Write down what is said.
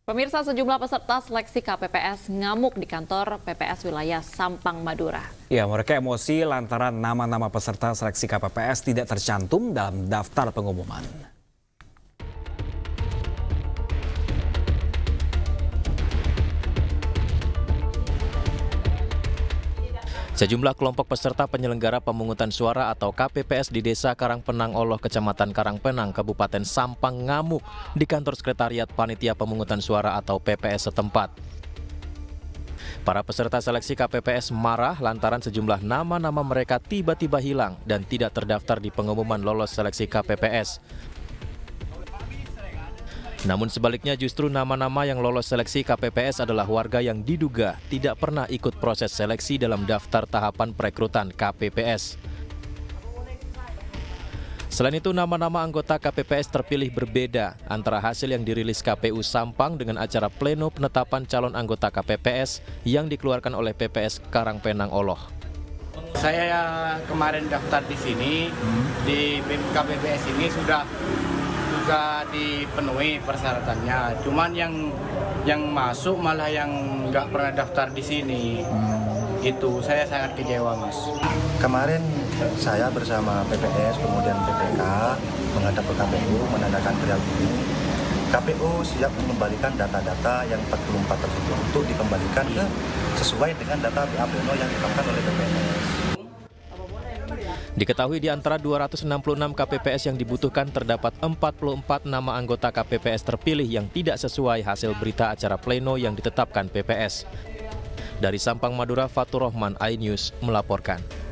Pemirsa, sejumlah peserta seleksi KPPS ngamuk di kantor PPS wilayah Sampang, Madura. Ya, mereka emosi lantaran nama-nama peserta seleksi KPPS tidak tercantum dalam daftar pengumuman. Sejumlah kelompok peserta penyelenggara pemungutan suara atau KPPS di Desa Karangpenang Oloh, Kecamatan Karangpenang, Kabupaten Sampang ngamuk di kantor sekretariat Panitia Pemungutan Suara atau PPS setempat. Para peserta seleksi KPPS marah lantaran sejumlah nama-nama mereka tiba-tiba hilang dan tidak terdaftar di pengumuman lolos seleksi KPPS. Namun sebaliknya justru nama-nama yang lolos seleksi KPPS adalah warga yang diduga tidak pernah ikut proses seleksi dalam daftar tahapan perekrutan KPPS. Selain itu, nama-nama anggota KPPS terpilih berbeda antara hasil yang dirilis KPU Sampang dengan acara pleno penetapan calon anggota KPPS yang dikeluarkan oleh PPS Karangpenang Oloh. Saya kemarin daftar di sini, di KPPS ini sudah dipenuhi persyaratannya. Cuman yang masuk malah yang nggak pernah daftar di sini. Itu saya sangat kecewa, Mas. Kemarin saya bersama PPS kemudian PPK menghadap ke KPU menandakan beliau ini. KPU siap mengembalikan data-data yang 44 tersebut untuk dikembalikan sesuai dengan data BAPNO yang ditetapkan oleh PPS. Diketahui di antara 266 KPPS yang dibutuhkan terdapat 44 nama anggota KPPS terpilih yang tidak sesuai hasil berita acara pleno yang ditetapkan PPS. Dari Sampang, Madura, Fatur Rahman, iNews melaporkan.